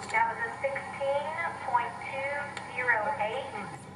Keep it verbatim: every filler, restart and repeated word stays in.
That was a sixteen point two zero eight.